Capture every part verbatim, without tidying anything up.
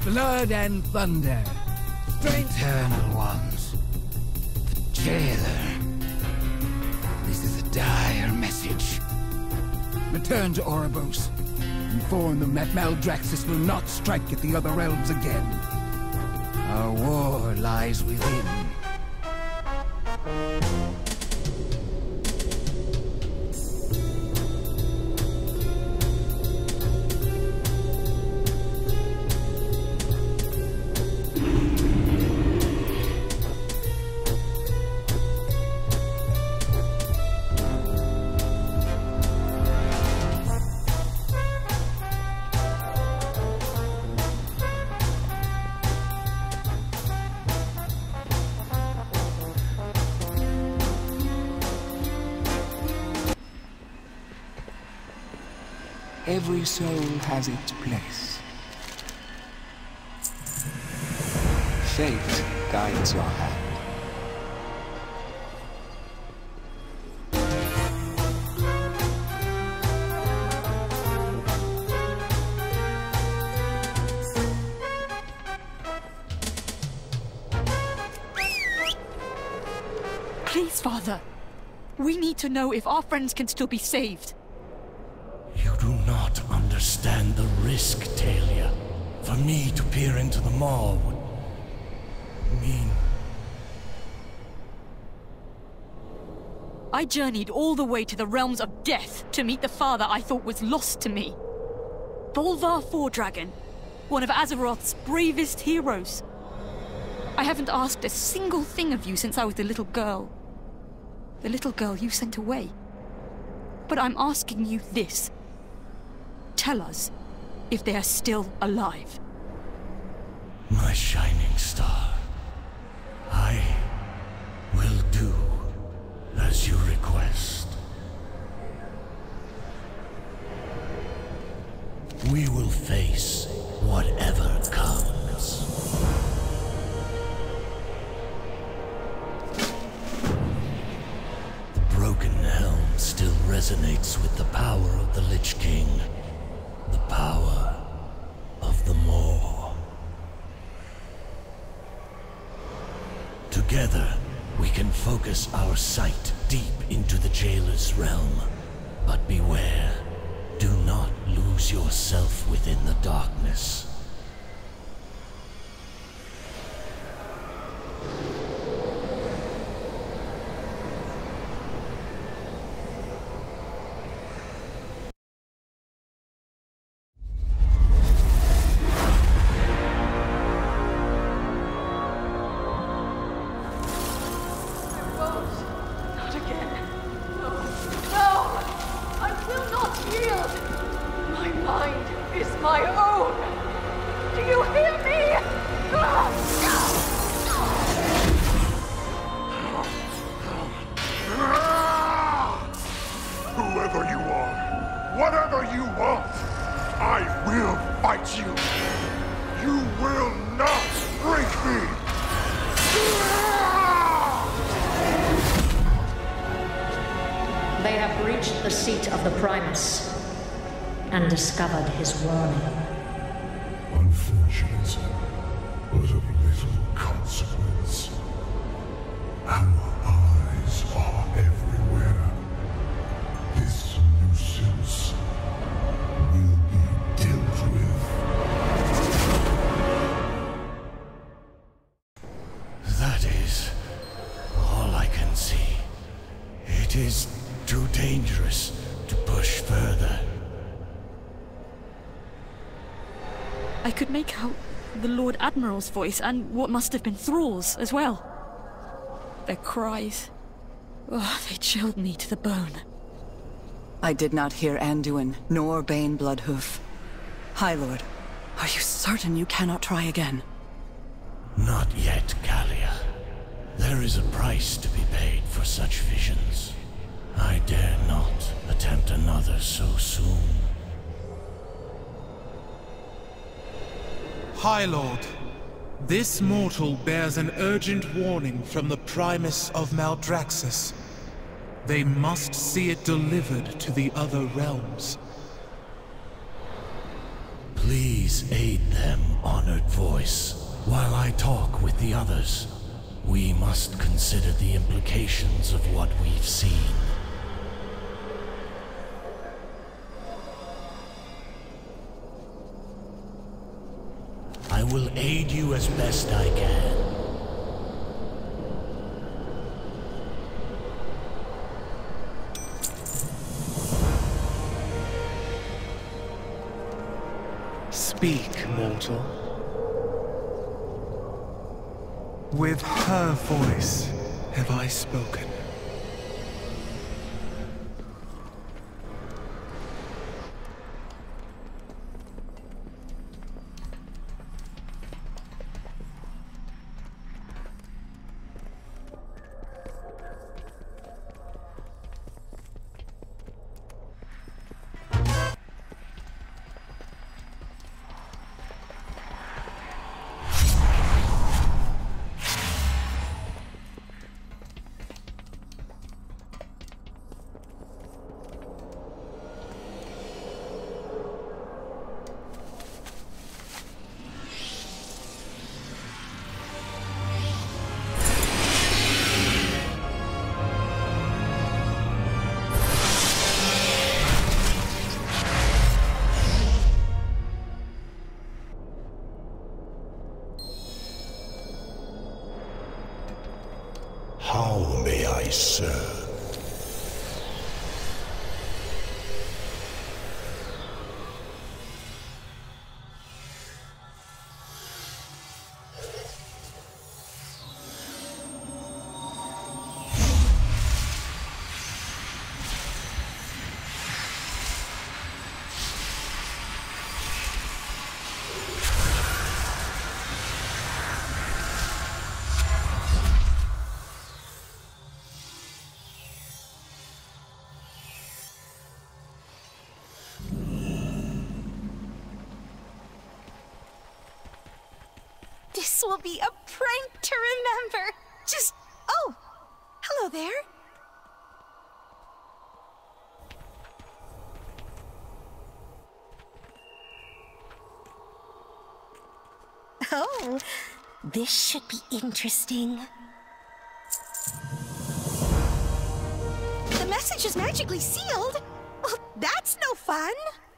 Blood and thunder. Eternal ones. The jailer. This is a dire message. Return to Oribos. Inform them that Maldraxxus will not strike at the other realms again. Our war lies within. Every soul has its place. Fate guides your hand. Please, Father. We need to know if our friends can still be saved. You do not understand the risk, Taelia. For me to peer into the maw would mean... I journeyed all the way to the realms of death to meet the father I thought was lost to me. Bolvar Fordragon, one of Azeroth's bravest heroes. I haven't asked a single thing of you since I was a little girl. The little girl you sent away. But I'm asking you this. Tell us if they are still alive. My shining star, I will do as you request. We will face whatever comes. The broken helm still resonates with the power of the Lich King. The power of the Maw. Together, we can focus our sight deep into the Jailer's realm. But beware, do not lose yourself within the darkness. Whoever you are, whatever you want, I will fight you. You will not break me. They have reached the seat of the Primus and discovered his warning. Unfortunate, but of little consequence. Our eyes are everywhere. This nuisance will be dealt with. That is all I can see. It is too dangerous to push further. I could make out the Lord Admiral's voice and what must have been Thrall's as well. Their cries. Oh, they chilled me to the bone. I did not hear Anduin, nor Bane Bloodhoof. High Lord, are you certain you cannot try again? Not yet, Kalia. There is a price to be paid for such visions. I dare not attempt another so soon. High Lord, this mortal bears an urgent warning from the Primus of Maldraxxus. They must see it delivered to the other realms. Please aid them, honored voice. While I talk with the others, we must consider the implications of what we've seen. I will aid you as best I can. Speak, mortal. With her voice have I spoken. How may I serve? This will be a prank to remember. Just... oh! Hello there. Oh, this should be interesting. The message is magically sealed? Well, that's no fun.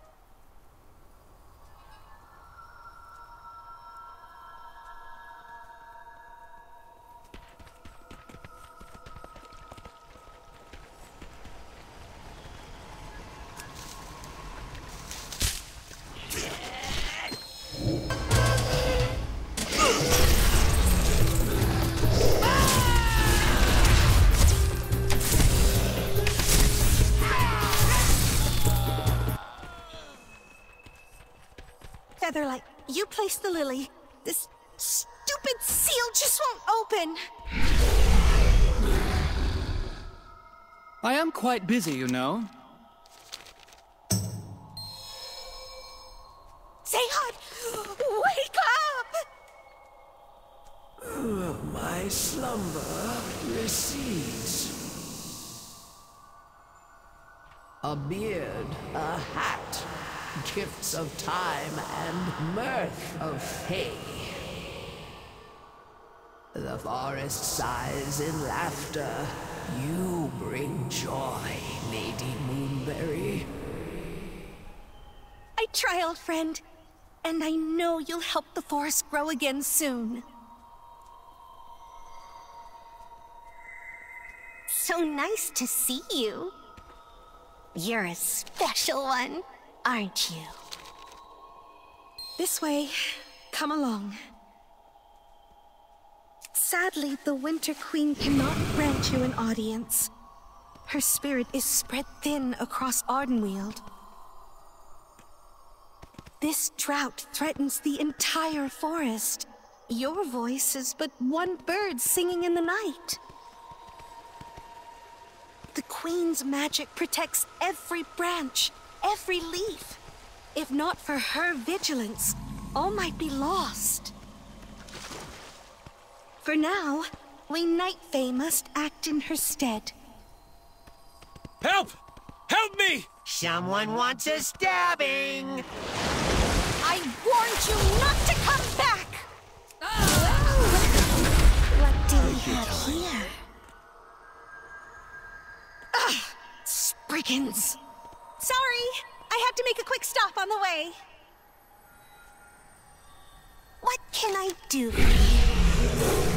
Featherlight, you place the lily. This stupid seal just won't open. I am quite busy, you know. Zayhod, wake up! My slumber recedes. A beard, a hat, gifts of time and mirth of hay. The forest sighs in laughter. You bring joy, Lady Moonberry. I try, old friend, and I know you'll help the forest grow again soon. So nice to see you. You're a special one, aren't you? This way. Come along. Sadly, the Winter Queen cannot grant you an audience. Her spirit is spread thin across Ardenweald. This drought threatens the entire forest. Your voice is but one bird singing in the night. The Queen's magic protects every branch, every leaf. If not for her vigilance, all might be lost. For now, we Night Fae must act in her stead. Help! Help me! Someone wants a stabbing! I told you not to come back! What do we have here? Ugh! Spriggans! Sorry, I had to make a quick stop on the way. What can I do for you?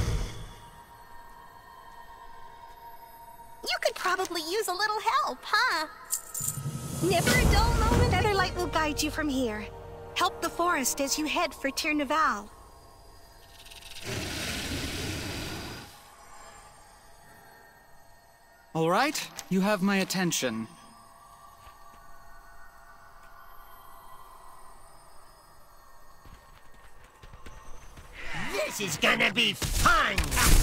You could probably use a little help, huh? Never a dull moment. Other light will guide you from here. Help the forest as you head for Tir-Naval. All right, you have my attention. This is gonna be fun!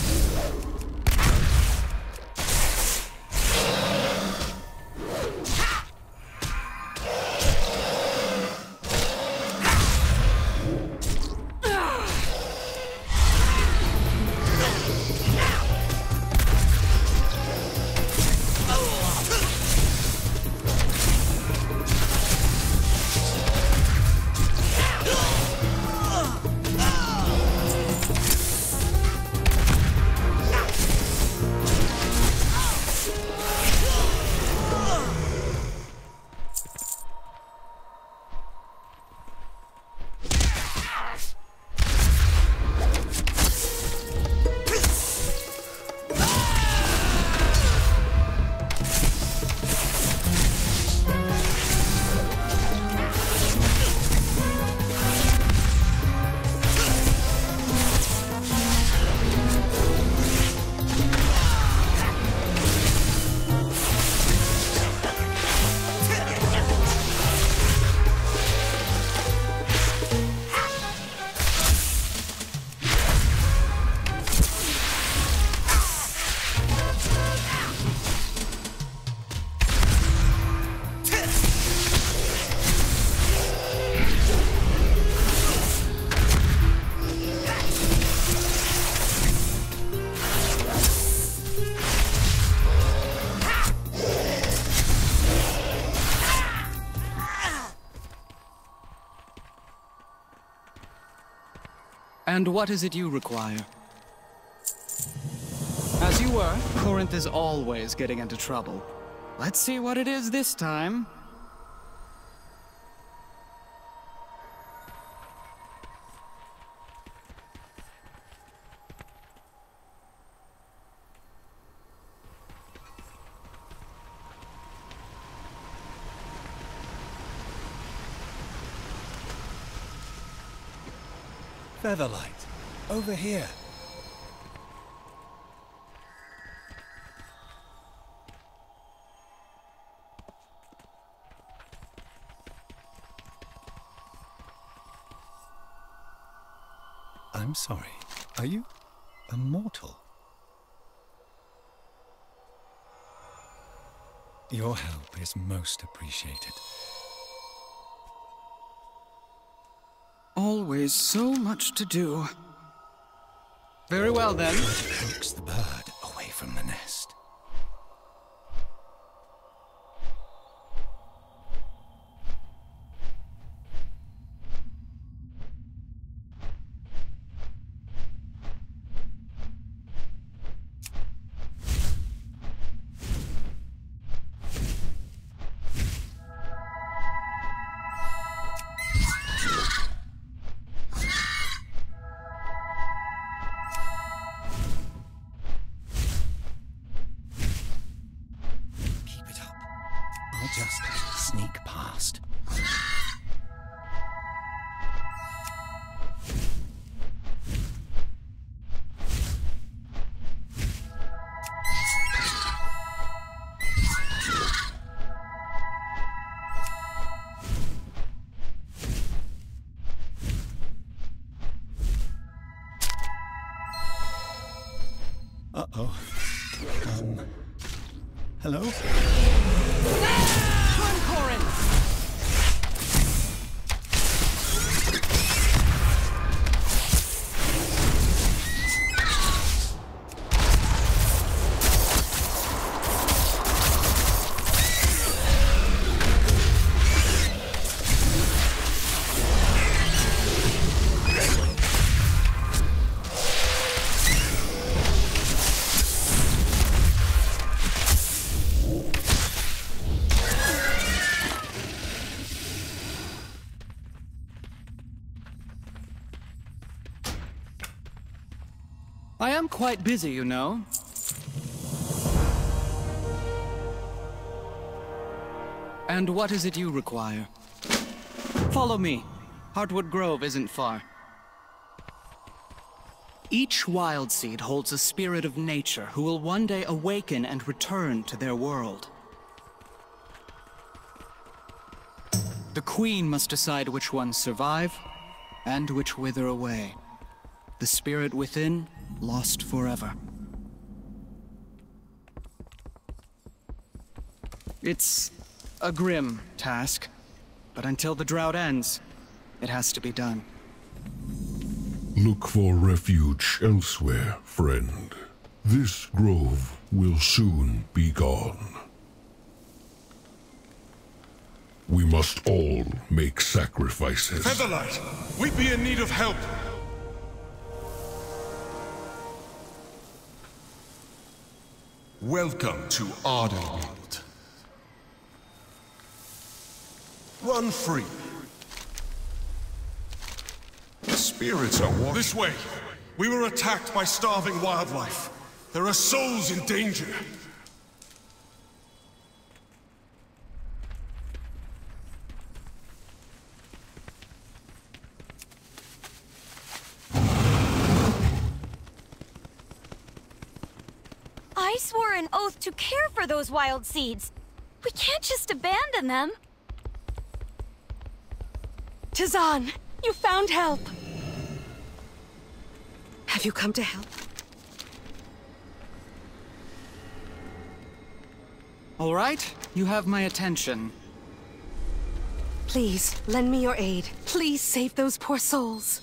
And what is it you require? As you were, Corinth is always getting into trouble. Let's see what it is this time. Featherlight, over here. I'm sorry. Are you a mortal? Your help is most appreciated. Always so much to do. Very well, then. Coax the bird away from the nest. Just sneak past. Uh-oh. Um... Hello? Run, Corinth! I am quite busy, you know. And what is it you require? Follow me. Heartwood Grove isn't far. Each wild seed holds a spirit of nature who will one day awaken and return to their world. The Queen must decide which ones survive, and which wither away. The spirit within, lost forever. It's a grim task, but until the drought ends, it has to be done. Look for refuge elsewhere, friend. This grove will soon be gone. We must all make sacrifices. Featherlight, we be in need of help. Welcome to Ardenweald. Run free. The spirits are walking. This way! We were attacked by starving wildlife. There are souls in danger. I swore an oath to care for those wild seeds. We can't just abandon them. Tizan, you found help. Have you come to help? All right, you have my attention. Please, lend me your aid. Please save those poor souls.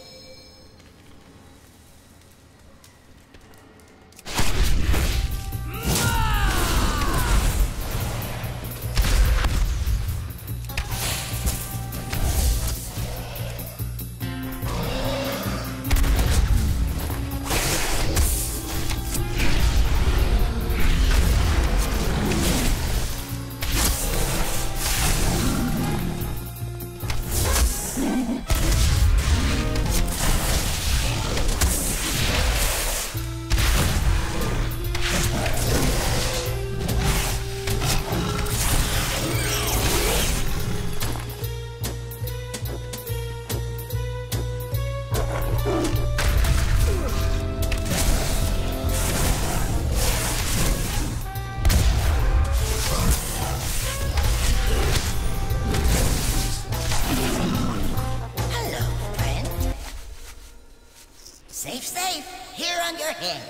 Safe, safe. Here on your head.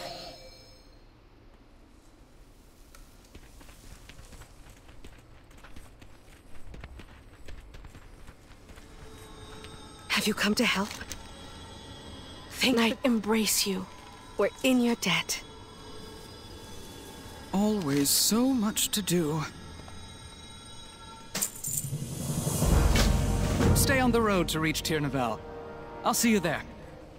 Have you come to help? Think I embrace you. We're in your debt. Always so much to do. Stay on the road to reach Tirnavel. I'll see you there.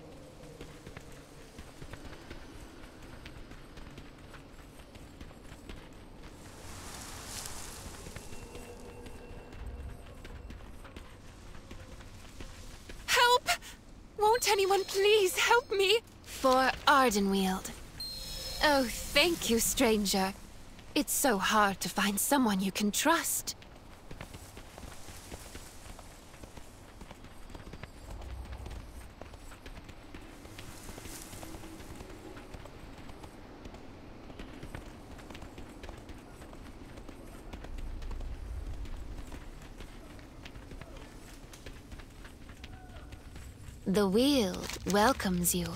Help! Won't anyone please help me? For Ardenweald. Oh, thank you, stranger. It's so hard to find someone you can trust. The Weald welcomes you.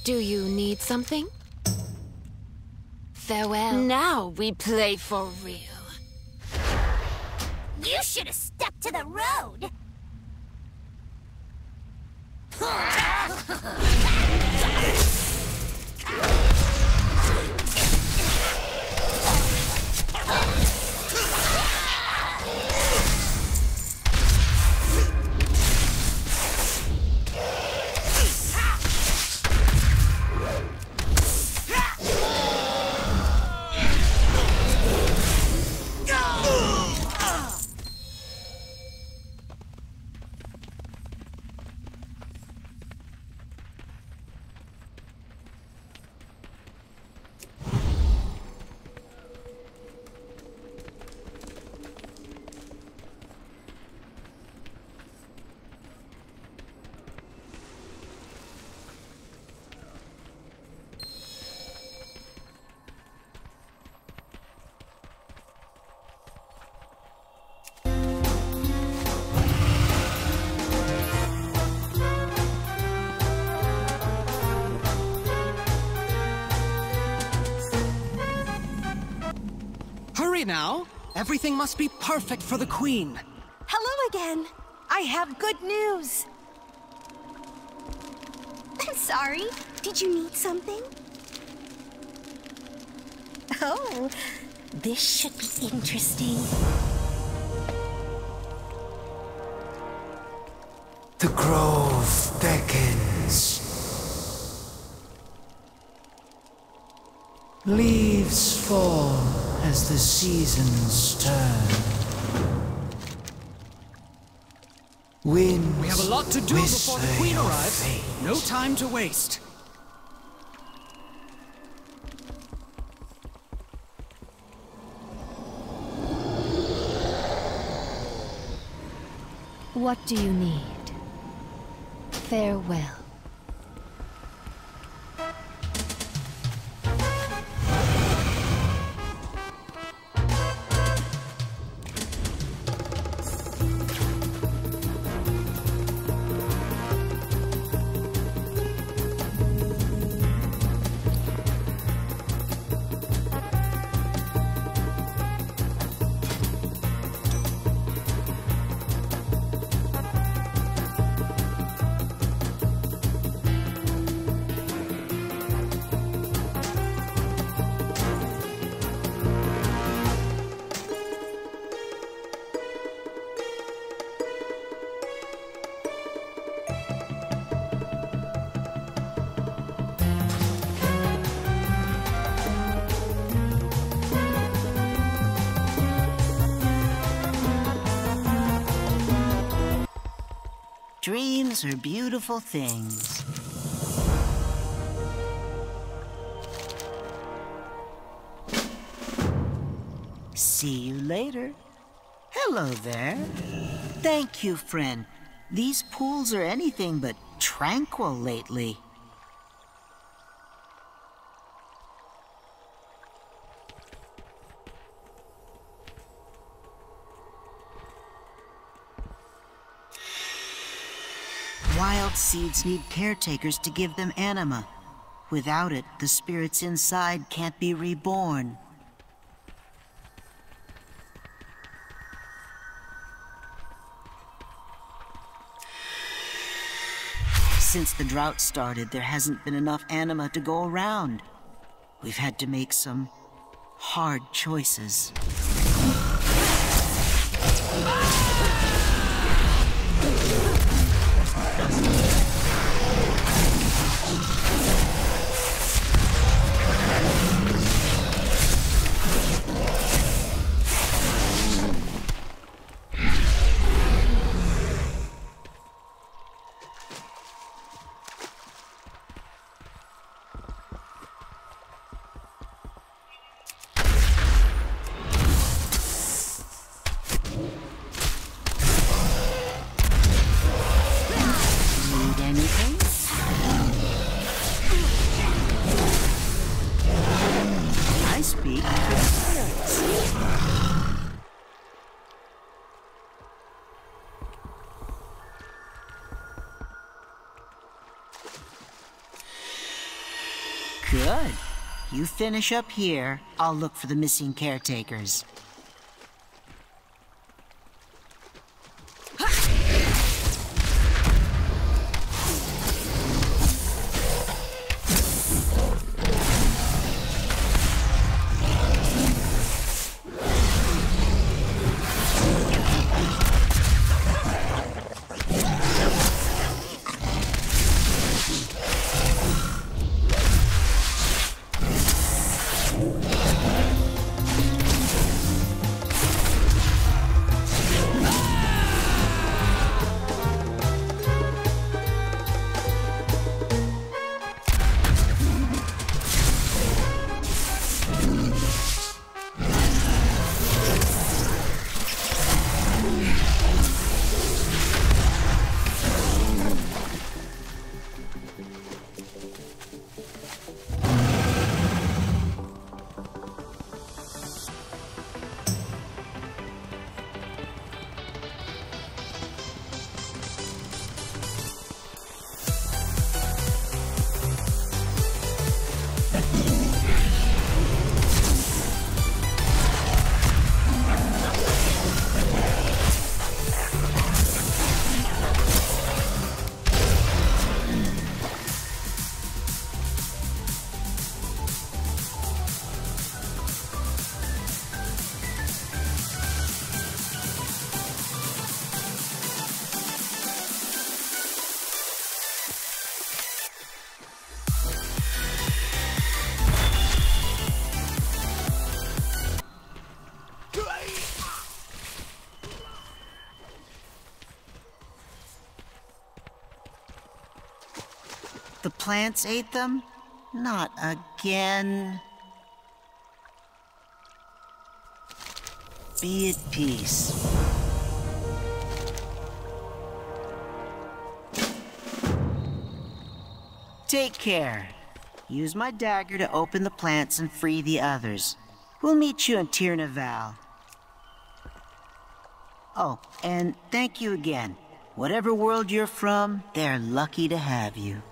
Do you need something? Farewell. Now we play for real. You should have stuck to the road. Hurry now! Everything must be perfect for the Queen. Hello again. I have good news. I'm sorry. Did you need something? Oh, this should be interesting. The grove beckons. Leaves fall as the seasons turn. Winds We have a lot to do before the Queen arrives. No time to waste. What do you need? Farewell. Dreams are beautiful things. See you later. Hello there. Thank you, friend. These pools are anything but tranquil lately. Wild seeds need caretakers to give them anima. Without it, the spirits inside can't be reborn. Since the drought started, there hasn't been enough anima to go around. We've had to make some hard choices. Good. You finish up here, I'll look for the missing caretakers. The plants ate them? Not again. Be at peace. Take care. Use my dagger to open the plants and free the others. We'll meet you in Tir Naval. Oh, and thank you again. Whatever world you're from, they're lucky to have you.